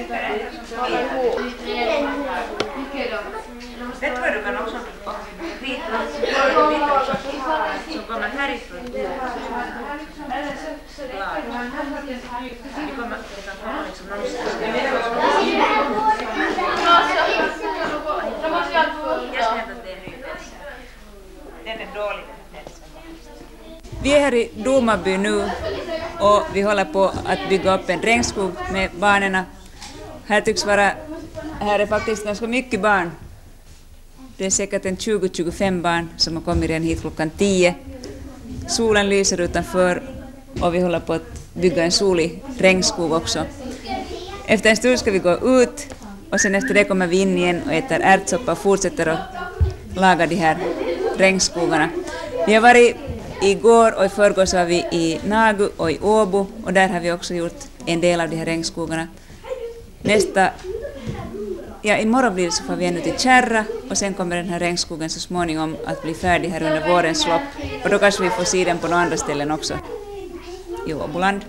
Vet vad du kan också rita som kommer härifrån. Vi kommer att komma liksom någonstans. Jag ska hämta det nu. Den är dålig. Vi är här i Domarby nu och vi håller på att bygga upp en regnskog med barnen. Här är faktiskt ganska mycket barn. Det är säkert en 20-25 barn som har kommit redan hit klockan 10. Solen lyser utanför och vi håller på att bygga en solig regnskog också. Efter en stund ska vi gå ut och sen efter det kommer vi in igen och äter ärtsoppa och fortsätter att laga de här regnskogarna. Vi har varit igår och i förrgår så var vi i Nagu och i Åbo och där har vi också gjort en del av de här regnskogarna. Imorgon blir det så får vi ännu till Kärra och sen kommer den här regnskogen så småningom att bli färdig här under vårens lopp och då kanske vi får se den på några andra ställen också i Åboland.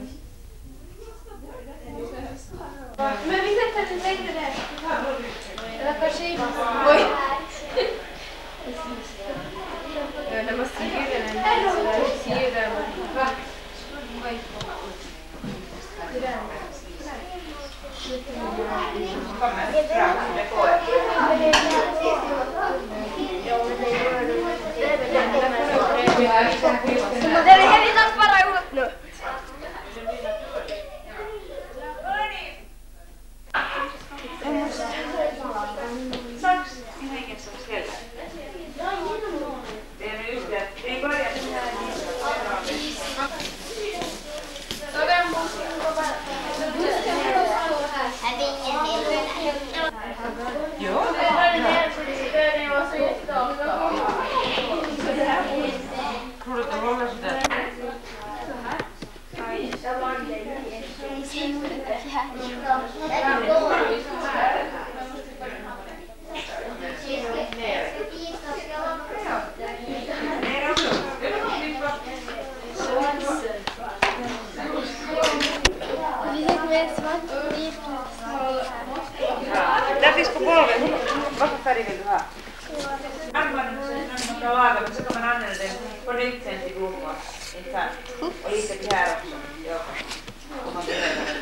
Men vi sätter den längre där. Eller kanske... Oj! När man ser den så ser den... Oj. Det där. Det är helt bara ut nu. Sax i väggen som ställer. Det är just det. Det är början här. Jo. Tror du att det håller så där? Där finns på golvet. Vad för färg vill du ha? Man kan laga, men så kan man använda den på nytt sen till blommor. Och lite till här också. Ja. Om man behöver.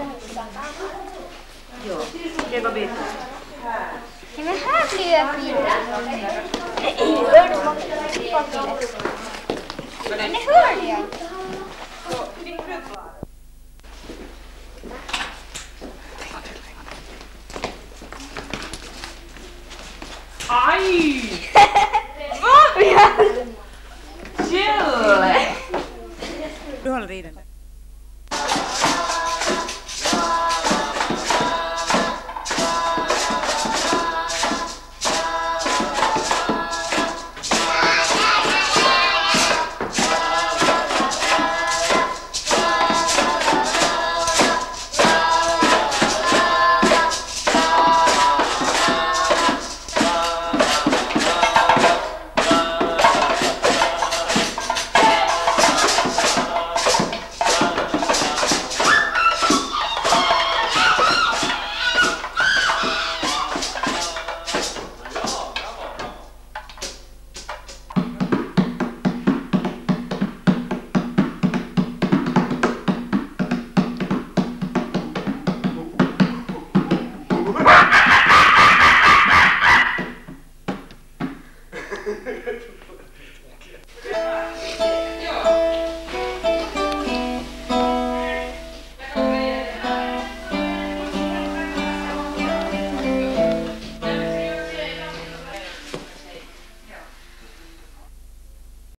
Jo, det var bit. Men här blir det fint. Men det hör jag. Aj! Va? Chill! Du håller i den.